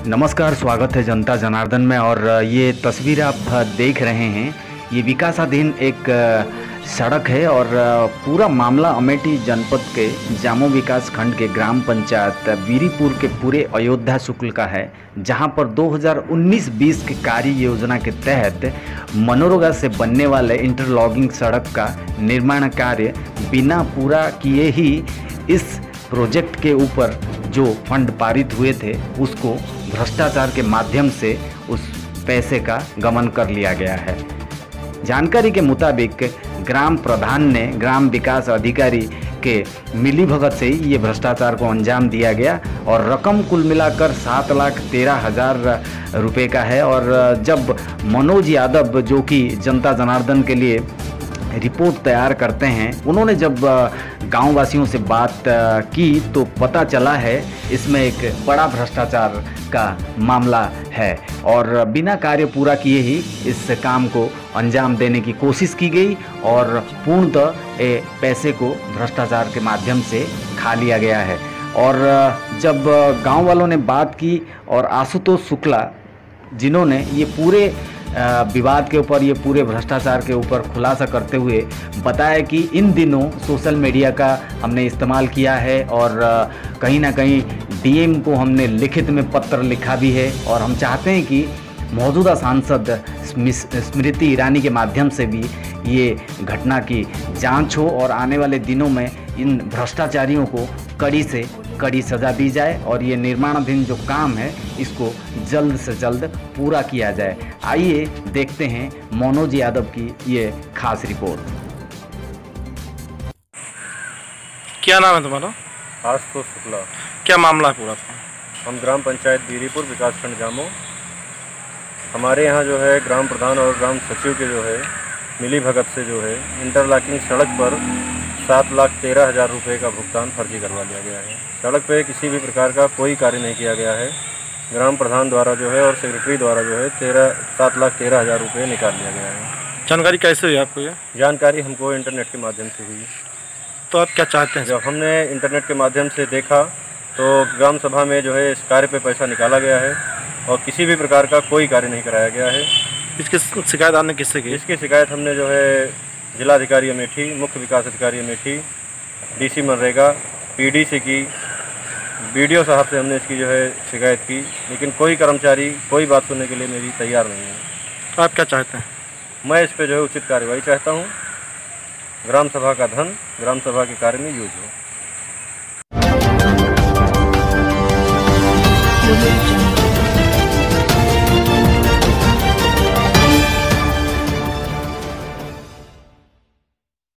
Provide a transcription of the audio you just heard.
नमस्कार, स्वागत है जनता जनार्दन में। और ये तस्वीर आप देख रहे हैं, ये विकासाधीन एक सड़क है और पूरा मामला अमेठी जनपद के जामो विकास खंड के ग्राम पंचायत बीरीपुर के पूरे अयोध्या शुक्ल का है, जहां पर 2019-20 के कार्य योजना के तहत मनोरगा से बनने वाले इंटरलॉकिंग सड़क का निर्माण कार्य बिना पूरा किए ही इस प्रोजेक्ट के ऊपर जो फंड पारित हुए थे उसको भ्रष्टाचार के माध्यम से उस पैसे का गमन कर लिया गया है। जानकारी के मुताबिक ग्राम प्रधान ने ग्राम विकास अधिकारी के मिलीभगत से ही ये भ्रष्टाचार को अंजाम दिया गया और रकम कुल मिलाकर 7,13,000 रुपये का है। और जब मनोज यादव जो कि जनता जनार्दन के लिए रिपोर्ट तैयार करते हैं, उन्होंने जब गांव वासियों से बात की तो पता चला है इसमें एक बड़ा भ्रष्टाचार का मामला है और बिना कार्य पूरा किए ही इस काम को अंजाम देने की कोशिश की गई और पूर्णतः पैसे को भ्रष्टाचार के माध्यम से खा लिया गया है। और जब गांव वालों ने बात की और आशुतोष शुक्ला जिन्होंने ये पूरे विवाद के ऊपर, ये पूरे भ्रष्टाचार के ऊपर खुलासा करते हुए बताया कि इन दिनों सोशल मीडिया का हमने इस्तेमाल किया है और कहीं ना कहीं डीएम को हमने लिखित में पत्र लिखा भी है और हम चाहते हैं कि मौजूदा सांसद स्मृति ईरानी के माध्यम से भी ये घटना की जांच हो और आने वाले दिनों में इन भ्रष्टाचारियों को कड़ी से कड़ी सज़ा दी जाए और ये निर्माणाधीन जो काम है इसको जल्द से जल्द पूरा किया जाए। आइए देखते हैं मनोज यादव की ये खास रिपोर्ट। क्या नाम है तुम्हारा? आशुतोष शुक्ला। क्या मामला है पूरा? हम ग्राम पंचायत बीरीपुर विकासखंड जामो, हमारे यहाँ जो है ग्राम प्रधान और ग्राम सचिव के जो है मिली भगत से जो है इंटरलॉकिंग सड़क पर 7,13,000 रुपये का भुगतान फर्जी करवा लिया गया है। सड़क पे किसी भी प्रकार का कोई कार्य नहीं किया गया है। ग्राम प्रधान द्वारा जो है और सेक्रेटरी द्वारा जो है 7,13,000 रुपये निकाल लिया गया है। जानकारी कैसे हुई आपको? ये जानकारी हमको इंटरनेट के माध्यम से हुई। तो आप क्या चाहते हैं? जब हमने इंटरनेट के माध्यम से देखा तो ग्राम सभा में जो है इस कार्य पे पैसा निकाला गया है और किसी भी प्रकार का कोई कार्य नहीं कराया गया है। इसकी शिकायत आपने किससे की? इसकी शिकायत हमने जो है जिलाधिकारी अमेठी, मुख्य विकास अधिकारी अमेठी, डीसी मनरेगा, पीडी से की, बीडीओ साहब से हमने इसकी जो है शिकायत की, लेकिन कोई कर्मचारी कोई बात सुनने के लिए मेरी तैयार नहीं है। तो आप क्या चाहते हैं? मैं इस पे जो है उचित कार्रवाई चाहता हूँ। ग्राम सभा का धन ग्राम सभा के कार्य में यूज हो।